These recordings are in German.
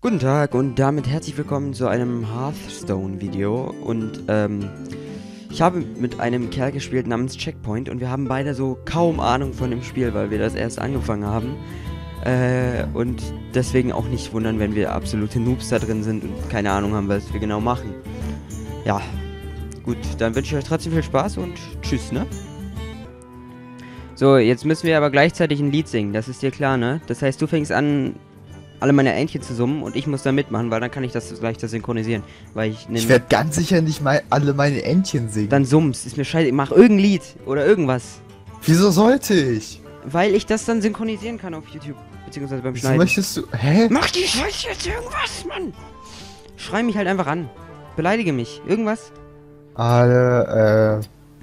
Guten Tag und damit herzlich willkommen zu einem Hearthstone-Video und ich habe mit einem Kerl gespielt namens Checkpoint und wir haben beide so kaum Ahnung von dem Spiel, weil wir das erst angefangen haben und deswegen auch nicht wundern, wenn wir absolute Noobs da drin sind und keine Ahnung haben, was wir genau machen. Ja, gut, dann wünsche ich euch trotzdem viel Spaß und tschüss, ne? So, jetzt müssen wir aber gleichzeitig ein Lied singen, das ist dir klar, ne? Das heißt, du fängst an, alle meine Entchen zu summen und ich muss da mitmachen, weil dann kann ich das leichter synchronisieren. Weil ich werde ganz sicher nicht alle meine Entchen singen. Dann summst, ist mir scheiße, mach irgendein Lied oder irgendwas. Wieso sollte ich? Weil ich das dann synchronisieren kann auf YouTube, beziehungsweise beim Schneiden. Möchtest du, hä? Mach die Scheiße jetzt irgendwas, Mann! Schrei mich halt einfach an. Beleidige mich, irgendwas. Alle,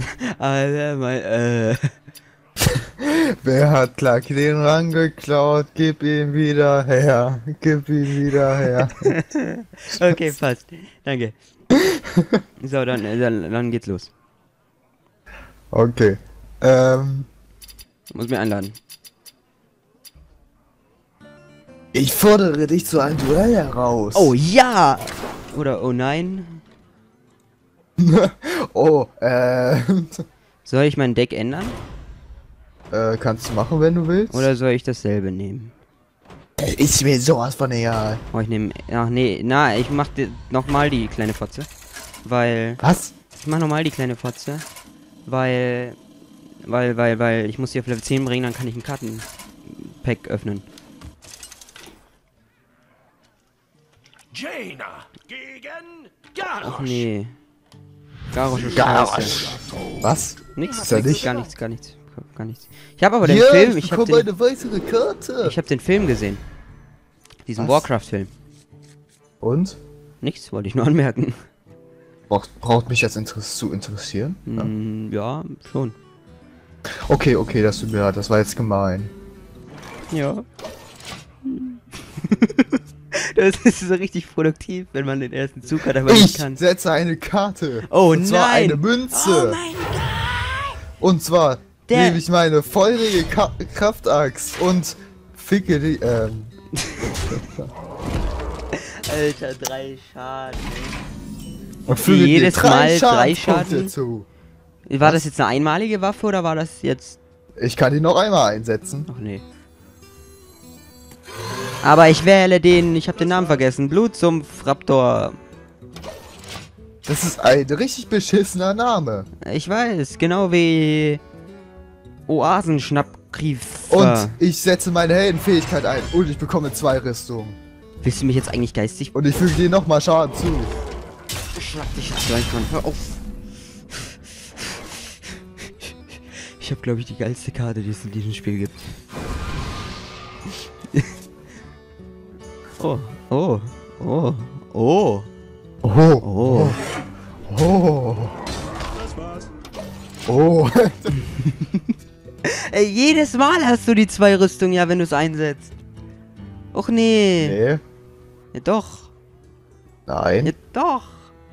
Wer hat Clark den Rang geklaut? Gib ihn wieder her. Gib ihn wieder her. Okay, passt. Danke. So, dann geht's los. Okay. Du musst mir einladen. Ich fordere dich zu einem Duell heraus. Oh ja! Oder oh nein. Oh, Soll ich mein Deck ändern? Kannst du machen, wenn du willst. Oder soll ich dasselbe nehmen? Ist mir sowas von egal. Oh, ich nehme. Ach nee, na, ich mach nochmal die kleine Fotze. Weil. Was? Ich mach nochmal die kleine Fotze. Weil ich muss die auf Level 10 bringen, dann kann ich ein Kartenpack öffnen. Jaina gegen Garrosh. Ach nee. Garrosh ist Garrosh. scheiße. Was? Nix, Ist er nix, nicht? gar nichts. Gar nichts. Ich habe aber den Ja, Film. ich bekomme eine weitere Karte. Ich habe den Film gesehen. Diesen Was? Warcraft-Film. Und? Nichts, wollte ich nur anmerken. Braucht mich jetzt zu interessieren? Ja, schon. Okay, das tut mir leid, das war jetzt gemein. Ja. Das ist so richtig produktiv, wenn man den ersten Zug hat, aber nicht kann. Ich setze eine Karte. Oh und zwar nein! eine Münze. Oh mein Gott! Und zwar nehme ich meine feurige Kraftaxt und ficke die, Alter, 3 Schaden. und füge jedes dir 3 Mal 3 Schadenspunkte Schaden? zu. War das jetzt eine einmalige Waffe oder war das jetzt... Ich kann die noch einmal einsetzen. Ach nee. Aber ich wähle den, ich habe den Namen vergessen, Blutsumpf Raptor. Das ist ein richtig beschissener Name. Ich weiß, genau wie Oasenschnappkriefer. Und ich setze meine Heldenfähigkeit ein und ich bekomme 2 Rüstungen. Willst du mich jetzt eigentlich geistig... Und ich füge dir nochmal Schaden zu. Schlag dich jetzt gleich, Mann. Hör auf. Ich habe, glaube ich, die geilste Karte, die es in diesem Spiel gibt. Oh. Oh. Oh. Oh. Das war's. Oh. Ey, jedes Mal hast du die 2 Rüstungen, ja, wenn du es einsetzt. Och nee. Nee. Ja, doch. Nein. Ja, doch.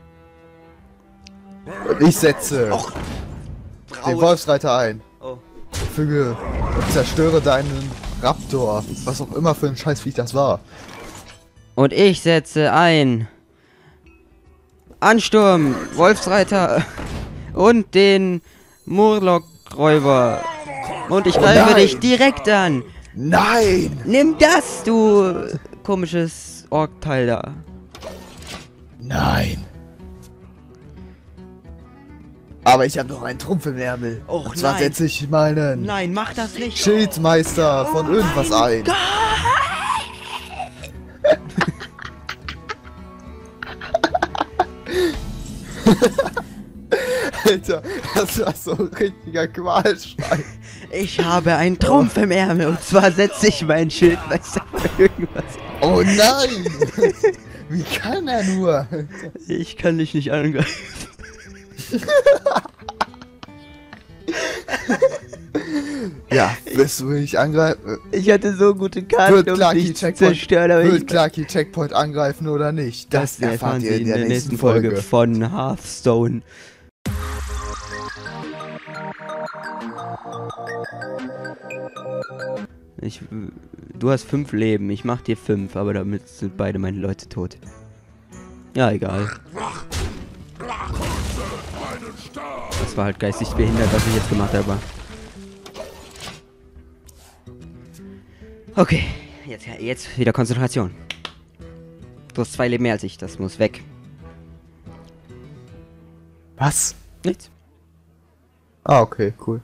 Und ich setze den Wolfsreiter ein. Oh. Füge und zerstöre deinen Raptor. Was auch immer für ein Scheißviech das war. Und ich setze ein Ansturm, Wolfsreiter und den Murloc-Räuber. Und ich greife dich direkt an. Nein! Nimm das, du komisches Ork-Teil da. Nein! Aber ich habe noch einen Trumpf im Ärmel. Och, Und zwar nein. setze ich meinen Nein, mach das nicht. Schildmeister von irgendwas ein. Alter, das war so ein richtiger Qualschrei. Ich habe einen Trumpf im Ärmel und zwar setze ich meinen Schildmeister für irgendwas. Oh nein! Wie kann er nur? Ich kann dich nicht angreifen. Ja, wirst du mich angreifen? Ich hatte so gute Karten, Wird um Clarky dich zu zerstören, aber Wird Clarky Checkpoint angreifen oder nicht? Das erfahrt ihr in der nächsten Folge von Hearthstone. Du hast 5 Leben, ich mach dir 5, aber damit sind beide meine Leute tot. Ja, egal. Das war halt geistig behindert, was ich jetzt gemacht habe. Okay, jetzt wieder Konzentration. Du hast 2 Leben mehr als ich, das muss weg. Was? Nichts. Ah, okay, cool.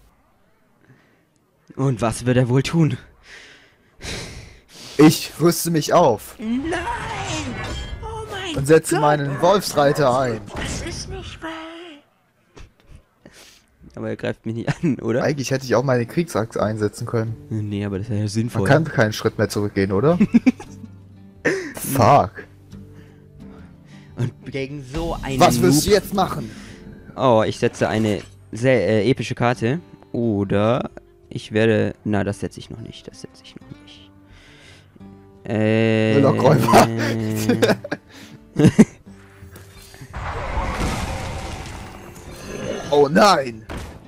Und was wird er wohl tun? Ich rüste mich auf Nein! Oh mein und setze Gott! meinen Wolfsreiter ein. Das ist nicht wahr! Aber er greift mich nicht an, oder? Eigentlich hätte ich auch meine Kriegsachse einsetzen können. Nee, aber das ist ja sinnvoll. Man kann keinen Schritt mehr zurückgehen, oder? Fuck. Und gegen so einen Was wirst du Noob- jetzt machen? Oh, ich setze eine sehr epische Karte. Oder ich werde... Na, das setze ich noch nicht. Das setze ich noch nicht. Müllerräuber. Oh nein!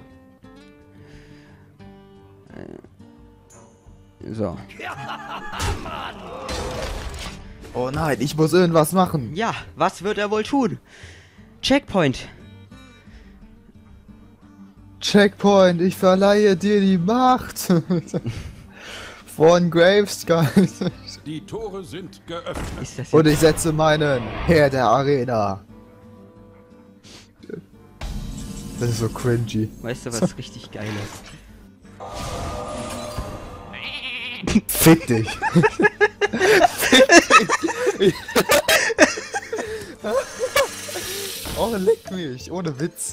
So. Oh nein, ich muss irgendwas machen. Ja, was wird er wohl tun? Checkpoint. Checkpoint, ich verleihe dir die Macht. Von Gravesky. Die Tore sind geöffnet. Ist das Und jetzt... ich setze meinen Herr der Arena. Das ist so cringy. Weißt du, was richtig geil ist? Fick dich. Oh, leck mich, ohne Witz.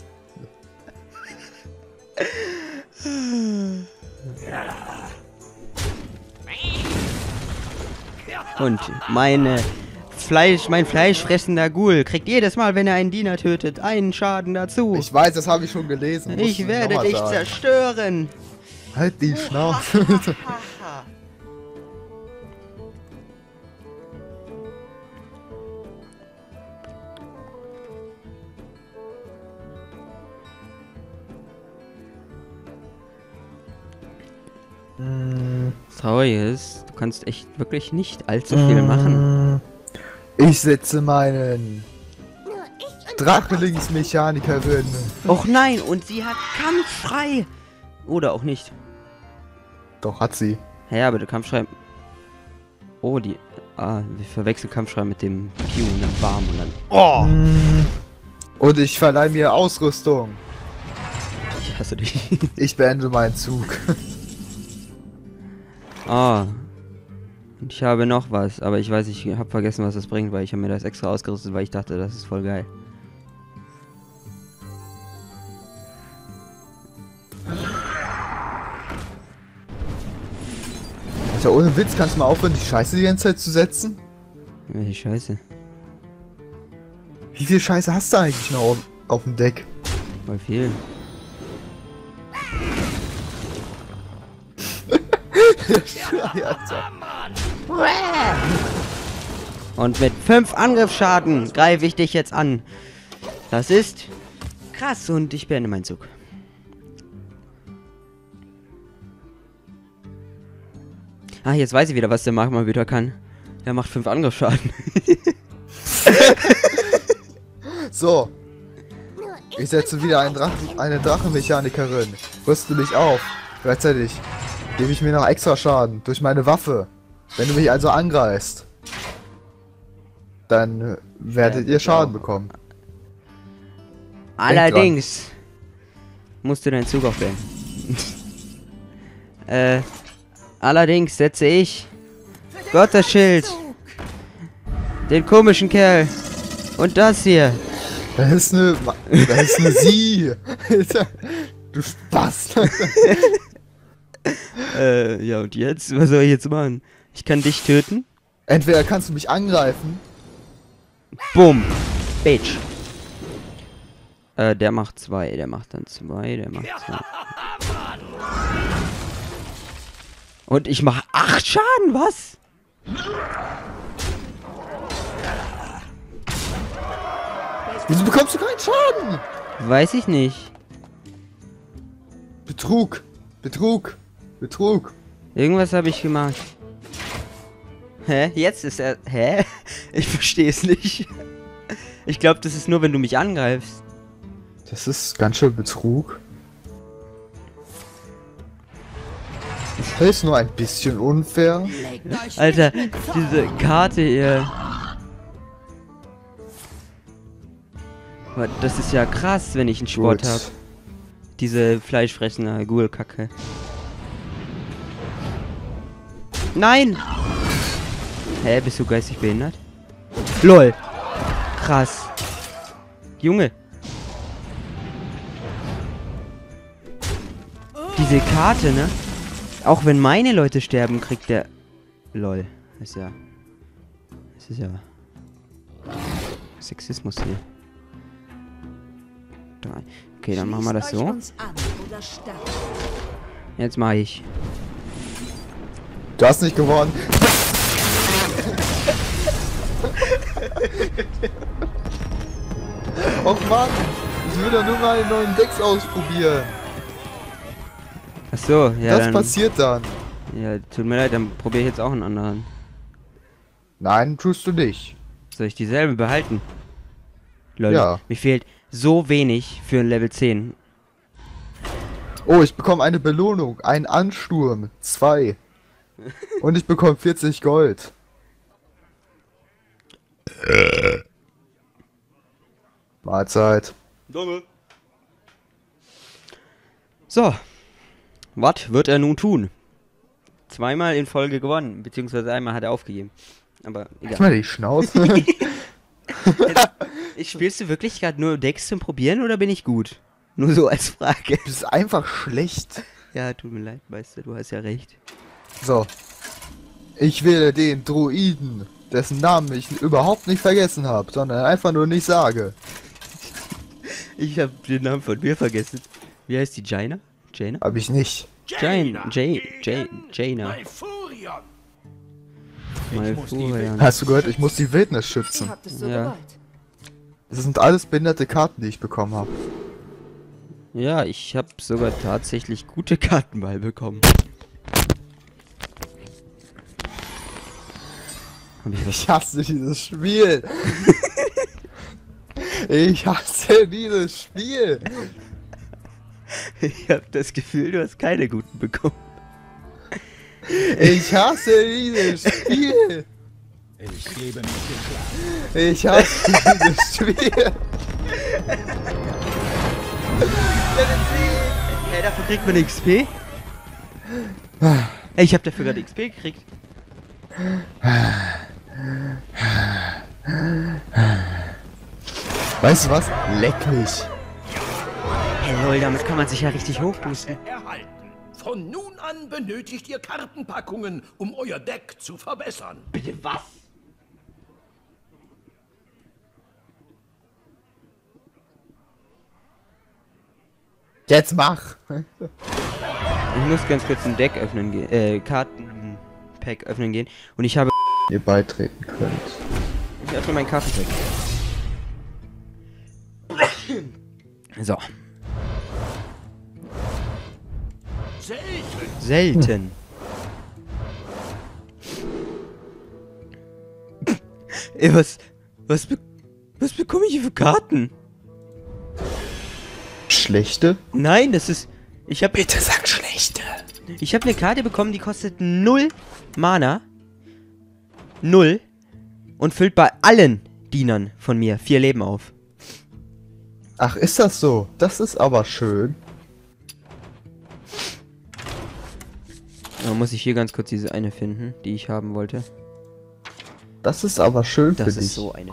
Und mein fleischfressender Ghoul kriegt jedes Mal, wenn er einen Diener tötet, einen Schaden dazu. Ich weiß, das habe ich schon gelesen. Musst Ich du werde nochmal dich sagen. zerstören. Halt die Schnauze. Das Traurige ist, du kannst echt wirklich nicht allzu viel machen. Ich setze meinen Drachelingsmechanikerin. Och nein, und sie hat kampffrei. Oder auch nicht. Doch, hat sie. Ja, aber der Kampfschrei... Oh, die... Ah, wir verwechseln Kampfschrei mit dem Q und dann Bam und dann... Oh! Und ich verleihe mir Ausrüstung. Ich hasse dich. Ich beende meinen Zug. Ah. Und ich habe noch was, aber ich weiß, ich habe vergessen, was das bringt, weil ich habe mir das extra ausgerüstet, weil ich dachte, das ist voll geil. Alter, ohne Witz, kannst du mal aufhören, die Scheiße die ganze Zeit zu setzen? Welche Scheiße. Wie viel Scheiße hast du eigentlich noch auf dem Deck? Voll viel. Alter. Und mit 5 Angriffsschaden greife ich dich jetzt an. Das ist krass und ich beende meinen Zug. Ah, jetzt weiß ich wieder, was der Mark mal wieder kann. Der macht 5 Angriffsschaden. So. Ich setze wieder eine Drachenmechanikerin. Rüste mich auf. Gleichzeitig gebe ich mir noch extra Schaden durch meine Waffe. Wenn du mich also angreifst, dann werdet ihr Schaden bekommen. Allerdings musst du deinen Zug auch beenden. Allerdings setze ich Gottesschild, den komischen Kerl und das hier. Das ist eine Sie. Alter, du Spaß. Ja und jetzt? Was soll ich jetzt machen? Ich kann dich töten. Entweder kannst du mich angreifen. Bumm. Bitch. Der macht 2, der macht dann 2, der macht 2. Und ich mache 8 Schaden, was? Wieso bekommst du keinen Schaden? Weiß ich nicht. Betrug. Betrug. Betrug. Irgendwas habe ich gemacht. Hä? Jetzt ist er... Hä? Ich verstehe es nicht. Ich glaube, das ist nur, wenn du mich angreifst. Das ist ganz schön Betrug. Das ist nur ein bisschen unfair. Alter, diese Karte hier. Das ist ja krass, wenn ich einen Sport Gut. habe. Diese fleischfressende Ghoul-Kacke. Nein! Hä, bist du geistig behindert? LOL! Krass. Junge. Diese Karte, ne? Auch wenn meine Leute sterben, kriegt der... LOL. Das ist ja... Das ist ja... Sexismus hier. Okay, dann machen wir das so. Jetzt mache ich. Du hast nicht gewonnen. Och Mann, ich will doch nur mal einen neuen Decks ausprobieren. Ach so, ja Das dann... passiert dann. Ja, tut mir leid, dann probiere ich jetzt auch einen anderen. Nein, tust du nicht. Soll ich dieselbe behalten? Lol, Ja. mir fehlt so wenig für ein Level 10. Oh, ich bekomme eine Belohnung. Ein Ansturm. 2. Und ich bekomme 40 Gold. Mahlzeit. So. Was wird er nun tun? Zweimal in Folge gewonnen, beziehungsweise einmal hat er aufgegeben. Aber Halt egal. mal die Schnauze. Spielst du wirklich gerade nur Decks zum Probieren oder bin ich gut? Nur so als Frage. Du bist einfach schlecht. Ja, tut mir leid, weißt du hast ja recht. So. Ich wähle den Druiden, dessen Namen ich überhaupt nicht vergessen habe, sondern einfach nur nicht sage. Ich habe den Namen von mir vergessen. Wie heißt die? Jaina? Jaina? Hab ich nicht. Jaina. Malfurion. Malfurion. Hast du gehört, ich muss die Wildnis schützen. Habt es so Ja. gewollt. Das sind alles behinderte Karten, die ich bekommen habe. Ja, ich habe sogar tatsächlich gute Karten mal bekommen. Hab ich was? Ich hasse dieses Spiel. Ich hasse dieses Spiel. Ich habe das Gefühl, du hast keine guten bekommen. Ich hasse dieses Spiel. Ich gebe mich geschlagen. Ich hasse dieses Spiel. Hey, dafür kriegt man XP? Ey, ich habe dafür gerade XP gekriegt. Weißt du was? Leck mich. Hey lol, damit kann man sich ja richtig hochboosten. Erhalten. Von nun an benötigt ihr Kartenpackungen, um euer Deck zu verbessern. Bitte was? Jetzt mach. Ich muss ganz kurz ein Deck öffnen gehen, Kartenpack öffnen gehen. Und ich habe... Ihr beitreten könnt. Ich öffne mein Kartenpack. So. Selten. Selten. Ey, was bekomme ich hier für Karten? Schlechte? Nein, das ist... Bitte sag schlechte. Ich habe eine Karte bekommen, die kostet 0 Mana. 0. Und füllt bei allen Dienern von mir 4 Leben auf. Ach, ist das so? Das ist aber schön. Dann muss ich hier ganz kurz diese eine finden, die ich haben wollte. Das ist aber schön Das für ist dich. so eine.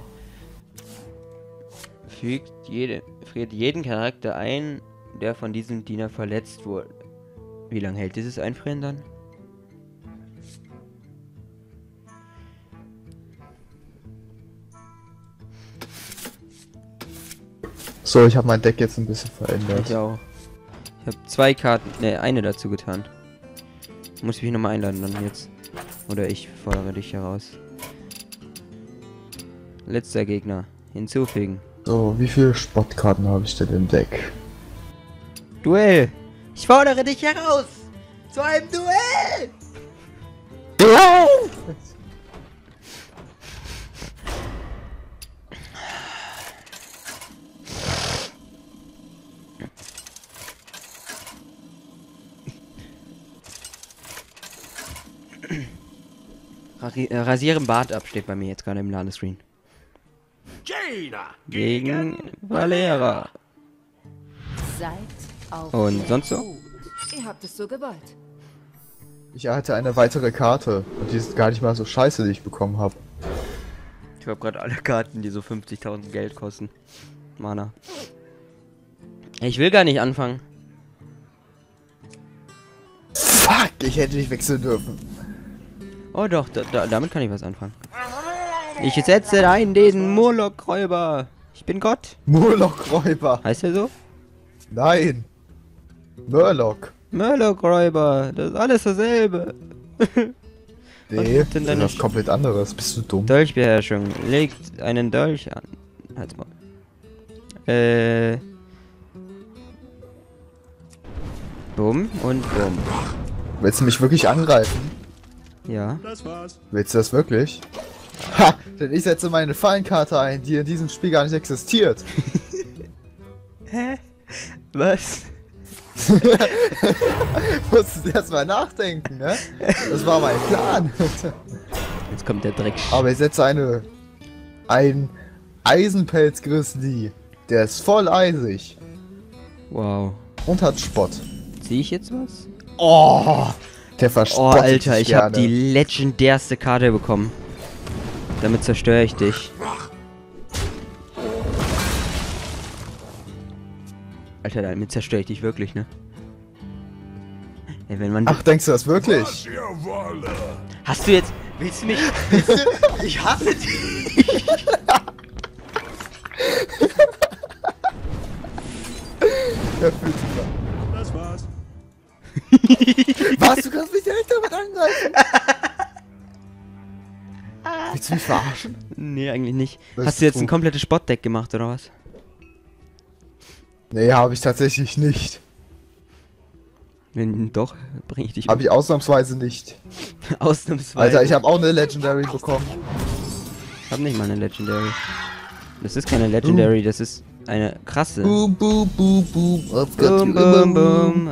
Fügt jeden Charakter ein, der von diesem Diener verletzt wurde. Wie lange hält dieses Einfrieren dann? So, ich habe mein Deck jetzt ein bisschen verändert. Ich auch. Ich habe 2 Karten, ne, eine dazu getan. Muss ich mich nochmal einladen dann jetzt. Oder ich fordere dich heraus. Letzter Gegner. Hinzufügen. So, wie viele Spottkarten habe ich denn im Deck? Duell! Ich fordere dich heraus! Zu einem Duell! Nein! Rasieren Bart ab steht bei mir jetzt gerade im Ladescreen. Jaina Gegen Valera. Seid auf Und der sonst so? Hut. Ihr habt es so gewollt. Ich hatte eine weitere Karte und die ist gar nicht mal so scheiße, die ich bekommen habe. Ich habe gerade alle Karten, die so 50.000 Geld kosten. Mana. Ich will gar nicht anfangen. Fuck, ich hätte nicht wechseln dürfen. Oh doch, damit kann ich was anfangen. Ich setze ein den Murloc-Räuber. Ich bin Gott. Murloc-Räuber. Heißt der so? Nein. Murloc. Murloc-Räuber. Das ist alles dasselbe. Nee, gibt's denn da das ist nicht? was komplett anderes. Bist du dumm? Dolchbeherrschung. Legt einen Dolch an. Halt's mal. Bumm und bumm. Willst du mich wirklich angreifen? Ja. Willst du das wirklich? Ha! Denn ich setze meine Fallenkarte ein, die in diesem Spiel gar nicht existiert. Hä? Was? Musst du erstmal nachdenken, ne? Das war mein Plan. Jetzt kommt der Dreck. Aber ich setze ein Eisenpelz-Grizzly. Der ist voll eisig. Wow. Und hat Spott. Sehe ich jetzt was? Oh! Der Oh, verspottet Alter, dich ich habe gerne. die legendärste Karte bekommen. Damit zerstöre ich dich. Alter, damit zerstöre ich dich wirklich, ne? Ey, wenn man... Ach, denkst du das wirklich? Hast du jetzt... Willst du mich... Ich hasse dich! Der fühlt sich an. Das war's. Was? Du kannst mich direkt damit angreifen? Willst du mich verarschen? Nee, eigentlich nicht. Das Hast ist du jetzt ein Trug. komplettes Spottdeck gemacht, oder was? Nee, habe ich tatsächlich nicht. Wenn doch, bringe ich dich Habe ich ausnahmsweise nicht. Ausnahmsweise. Alter, ich habe auch eine Legendary bekommen. Ich hab nicht mal eine Legendary. Das ist keine Legendary, das ist eine krasse. Boom, boom, boom, boom. Boom, boom, boom.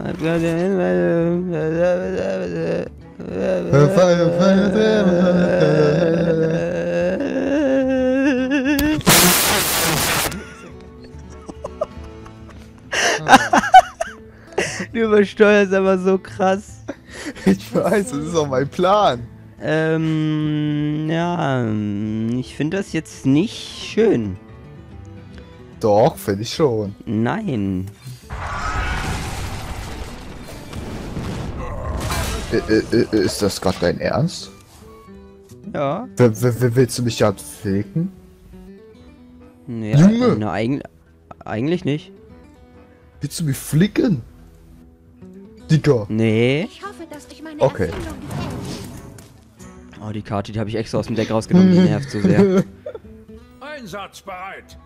Du übersteuerst aber so krass. Ich weiß, das ist auch mein Plan. Ja, ich finde das jetzt nicht schön. Doch, finde ich schon. Nein. Ist das gerade dein Ernst? Ja. Willst du mich ja ficken? Nee, Junge! na, eigentlich nicht. Willst du mich flicken? Dicker. Nee. Ich hoffe, dass euch meine Okay. Erfindung gefällt. Oh, die Karte, die habe ich extra aus dem Deck rausgenommen, die nervt so sehr. Einsatzbereit.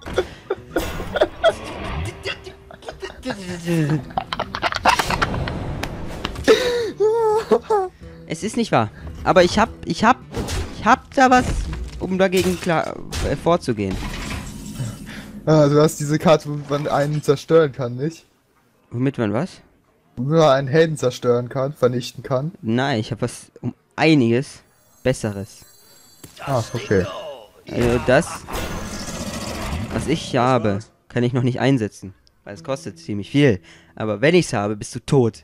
Es ist nicht wahr. Aber ich hab da was, um dagegen vorzugehen. Ah, du hast diese Karte, wo man einen zerstören kann, nicht? Womit man was? Wo man einen Helden zerstören kann, vernichten kann. Nein, ich habe was um einiges Besseres. Ah, okay. Also das, was ich habe, kann ich noch nicht einsetzen. Weil es kostet ziemlich viel. Aber wenn ich es habe, bist du tot.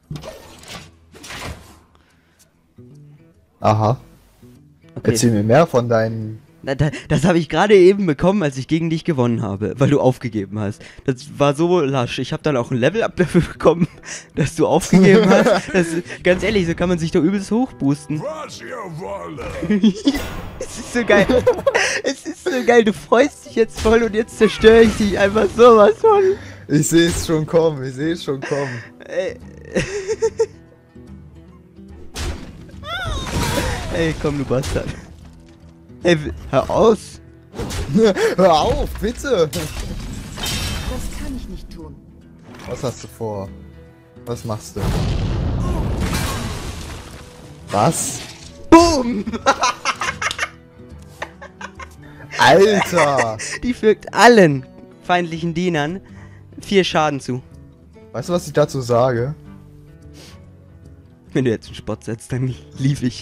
Aha. Okay. Erzähl mir mehr von deinen... Das habe ich gerade eben bekommen, als ich gegen dich gewonnen habe, weil du aufgegeben hast. Das war so lasch. Ich habe dann auch ein Level-Up dafür bekommen, dass du aufgegeben hast. Ganz ehrlich, so kann man sich doch übelst hochboosten. Es ist so geil. Es ist so geil. Du freust dich jetzt voll und jetzt zerstöre ich dich einfach sowas von. Ich sehe es schon kommen, ich sehe es schon kommen. Ey, komm, du Bastard. Ey, hör aus. Hör auf, bitte! Das kann ich nicht tun. Was hast du vor? Was machst du? Was? Boom! Boom! Alter! Die fügt allen feindlichen Dienern 4 Schaden zu. Weißt du, was ich dazu sage? Wenn du jetzt einen Spott setzt, dann lief ich.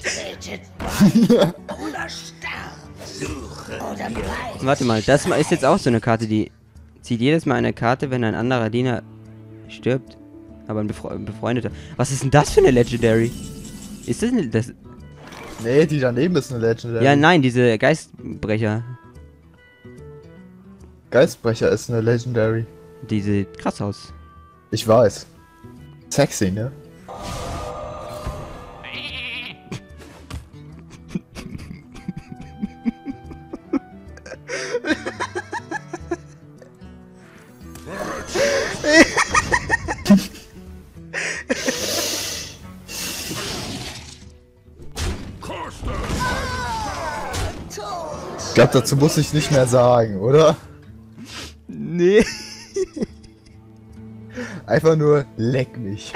Oder starb. Oder bleib. Warte mal, das ist jetzt auch so eine Karte, die zieht jedes Mal eine Karte, wenn ein anderer Diener stirbt. Aber ein befreundeter. Was ist denn das für eine Legendary? Ist das eine... Das, Nee, die daneben ist eine Legendary. ja, nein, diese Geistbrecher. Geistbrecher ist eine Legendary. Die sieht krass aus. Ich weiß. Sexy, ne? Ich glaube, dazu muss ich nicht mehr sagen, oder? Nee. Einfach nur leck mich.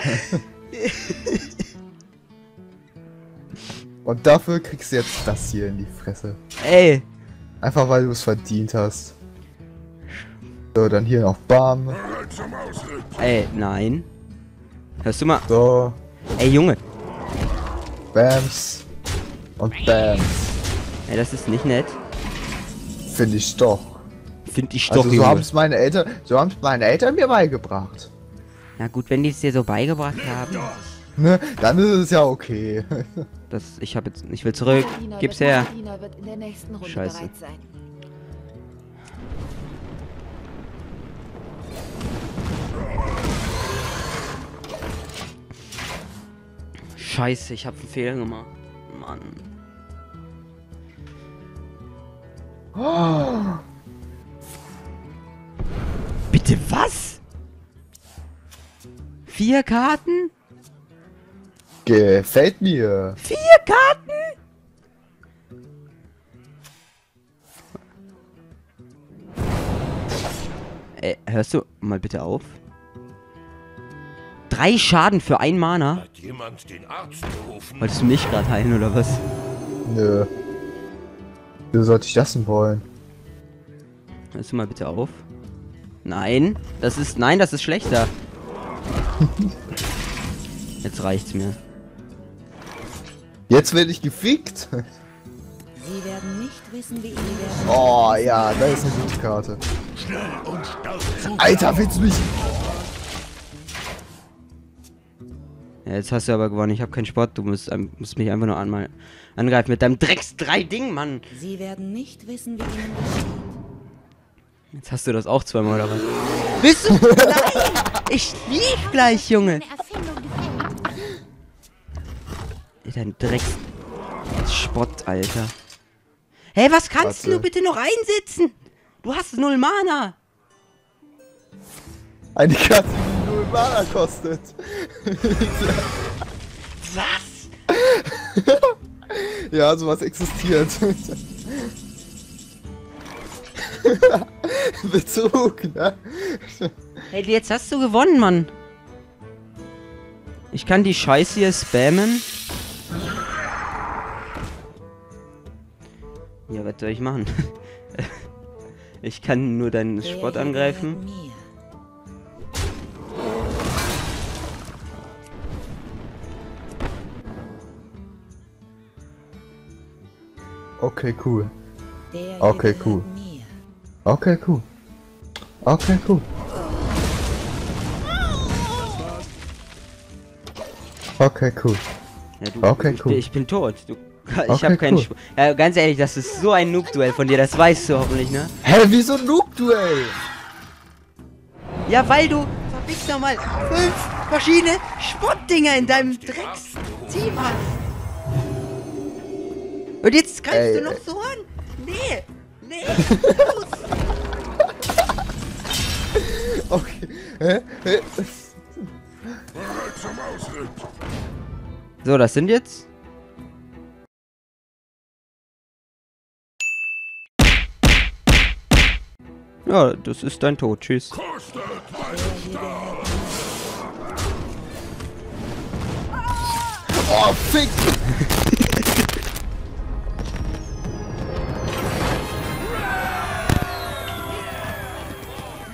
Und dafür kriegst du jetzt das hier in die Fresse. Ey. Einfach weil du es verdient hast. So, dann hier noch Bam. Ey, nein. Hörst du mal? So, Ey, Junge. Bams. Und Bams. Ey, das ist nicht nett. Finde ich doch. Find ich doch, Also so Junge. haben es meine Eltern mir beigebracht. Na gut, wenn die es dir so beigebracht haben. Ne? Dann ist es ja okay. Ich will zurück. Diener Gib's wird- her. Diener wird in der nächsten Runde Scheiße. bereit sein. Scheiße, ich hab einen Fehler gemacht. Mann. Bitte was? 4 Karten? Gefällt mir. 4 Karten? Hörst du mal bitte auf? 3 Schaden für 1 Mana? Hat jemand den Arzt gerufen? Wolltest du mich gerade heilen oder was? Nö. Wieso sollte ich das denn wollen? Hörst du mal bitte auf? Nein, das ist schlechter. Jetzt reicht's mir. Jetzt werde ich gefickt. Sie werden nicht wissen, wie ihnen werden. Oh ja, das ist eine gute Karte. Schnell und stark zu. Alter, willst du mich... Ja, jetzt hast du aber gewonnen. Ich habe keinen Sport. Du musst mich einfach nur einmal angreifen mit deinem Drecks-3-Ding, Mann. Sie werden nicht wissen, wie ihnen geschieht. Jetzt hast du das auch zweimal oder was? Bist du? Nein! Ich lief gleich, Junge. Eine Erfindung gefällt. Dein Drecks-Spott, Alter. Hey, was kannst Warte. du bitte noch einsetzen? Du hast 0 Mana. Eine Karte, die 0 Mana kostet. Was? Ja, sowas existiert. Bezug, ne? Hey, jetzt hast du gewonnen, Mann. Ich kann die Scheiße hier spammen. Ja, was soll ich machen? Ich kann nur deinen Spott angreifen. Mir. Okay, cool. Der Okay, hier cool. gehört mir. Okay, cool. Okay, cool. Okay, cool. Ja, du, Okay, cool. Ich bin tot. Ich Okay, hab keinen cool. Ja, ganz ehrlich, das ist so ein Noob-Duell von dir, das weißt du hoffentlich, ne? Hä, wieso Noob-Duell? Ja, weil du, verfixt nochmal, 5 verschiedene Spottdinger in deinem Drecks-Team hast. Und jetzt greifst Ey, du noch so an? Nee, nee. Okay. Hä? Bereit zum Ausritt. So, das sind jetzt... Ja, das ist dein Tod. Tschüss. Kostet meinen Stab. Oh, fick!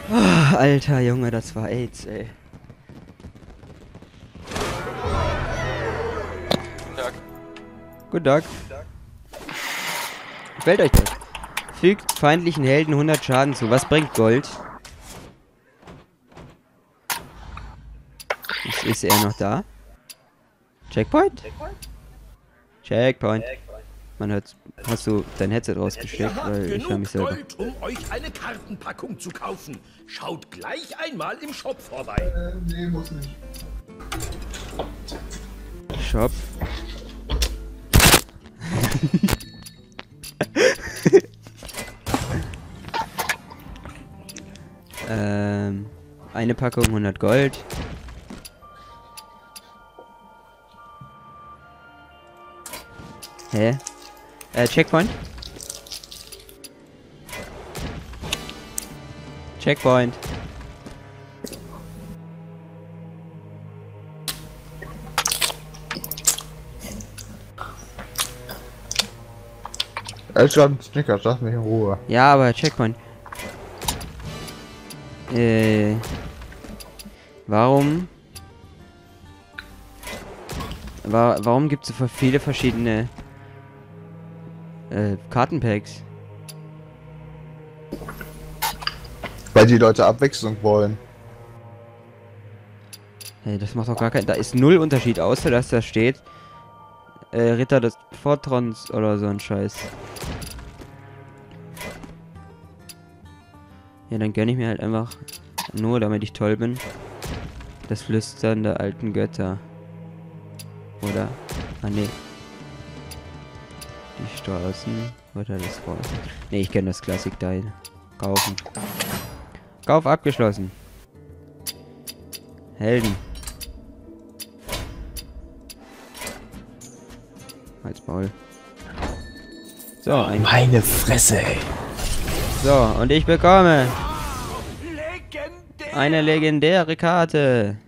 Alter Junge, das war AIDS, ey. Guten Tag. Gefällt euch das? Fügt feindlichen Helden 100 Schaden zu. Was bringt Gold? Ist er noch da? Checkpoint? Checkpoint. Man hört. Hast du dein Headset rausgesteckt? Ihr habt Weil ich höre mich genug selber. Gold, um euch eine Kartenpackung zu kaufen. Schaut gleich einmal im Shop vorbei. Nee, muss nicht. Shop. Eine Packung 100 Gold. Hä? Checkpoint? Checkpoint. Schon Snickers, lass mich in Ruhe. Ja, aber Checkpoint. Warum? Warum gibt es so viele verschiedene Kartenpacks? Weil die Leute Abwechslung wollen. Hey, das macht doch gar keinen. Da ist null Unterschied, außer dass da steht Ritter des Fortrons oder so ein Scheiß. Ja, dann gönne ich mir halt einfach nur, damit ich toll bin, das Flüstern der alten Götter. Oder? Ah, nee. Die Straßen. Oder das Volk. Nee, ich kenne das Klassik-Teil. Kaufen. Kauf abgeschlossen. Helden. Als Maul. So, ein. Meine Fresse, ey. So, und ich bekomme Legendär! eine legendäre Karte.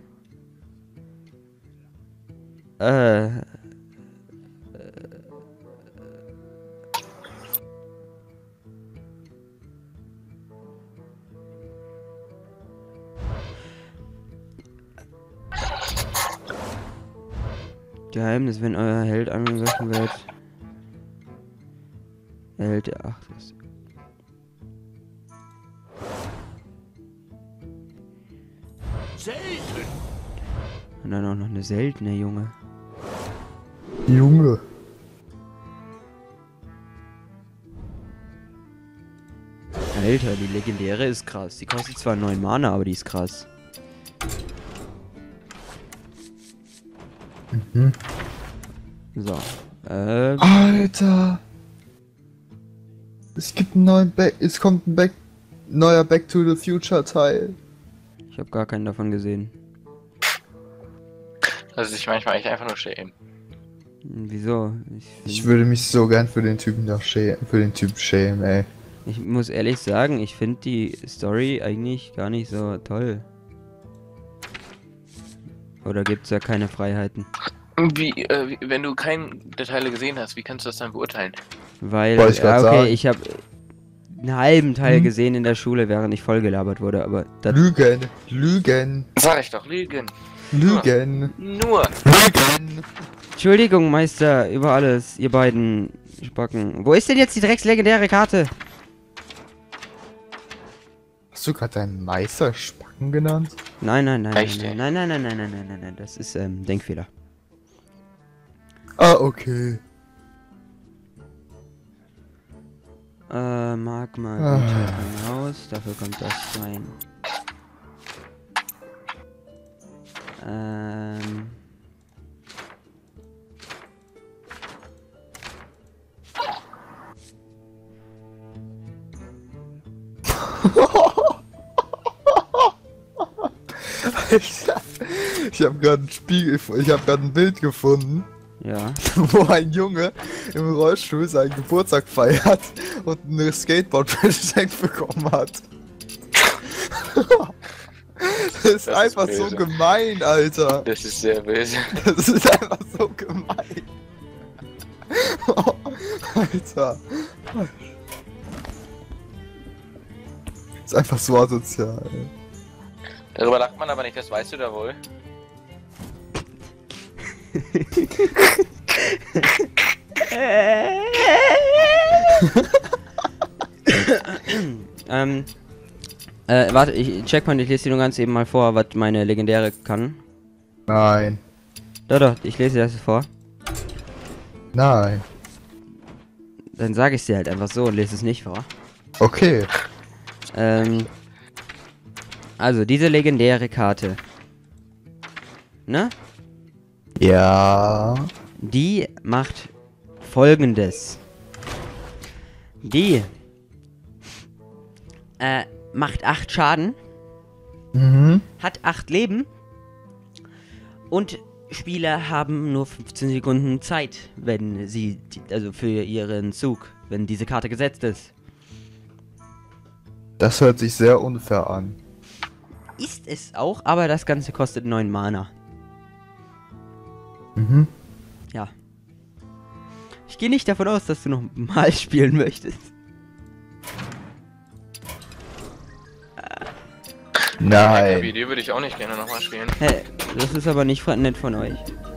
Geheimnis, wenn euer Held angegriffen wird. Erhält der 8 ist. Selten! Und dann auch noch eine seltene, Junge. Junge. Alter, die legendäre ist krass. Die kostet zwar 9 Mana, aber die ist krass. Mhm. So. Alter. Es gibt einen neuen es kommt ein neuer Back to the Future Teil. Ich habe gar keinen davon gesehen. Also sich manchmal echt einfach nur schämen. Wieso? Ich würde mich so gern für den Typen da schämen, für den Typ schämen, ey. Ich muss ehrlich sagen, ich finde die Story eigentlich gar nicht so toll. Oder gibt's da keine Freiheiten? Wenn du keinen der Teile gesehen hast, wie kannst du das dann beurteilen? Weil, Wollte ich grad okay, sagen. ich habe einen halben Teil gesehen in der Schule, während ich vollgelabert wurde, aber das Lügen, Lügen, Sag ich doch, Lügen. Lügen, Nur. Lügen. Entschuldigung, Meister, über alles, ihr beiden Spacken. Wo ist denn jetzt die dreckslegendäre Karte? Hast du gerade deinen Meister Spacken genannt? Nein, nein, nein, Echt, nein, ey? nein, nein, nein, nein, nein, nein, nein, nein, das ist Denkfehler. Ah, okay. Magma geht raus, dafür kommt das rein. Alter, ich habe gerade ein Bild gefunden, Ja. wo ein Junge im Rollstuhl seinen Geburtstag feiert und eine Skateboard geschenkt bekommen hat. Das ist einfach so böse. gemein, Alter. Das ist sehr böse. Das ist einfach so gemein. Alter. Ist einfach so asozial. Darüber lacht man aber nicht, das weißt du da wohl. Warte, Checkpoint, ich lese dir nur ganz eben mal vor, was meine legendäre kann. Nein. Doch, ich lese dir das vor. Nein. Dann sage ich dir halt einfach so und lese es nicht vor. Okay. Also, diese legendäre Karte. Ne? Ja. Die macht Folgendes. Die macht 8 Schaden, Mhm. hat 8 Leben und Spieler haben nur 15 Sekunden Zeit, wenn sie, also für ihren Zug, wenn diese Karte gesetzt ist. Das hört sich sehr unfair an. Ist es auch, aber das Ganze kostet 9 Mana. Mhm. Ja. Ich gehe nicht davon aus, dass du noch mal spielen möchtest. Nein. Die Idee würde ich auch nicht gerne nochmal spielen. Hä, das ist aber nicht nett von euch.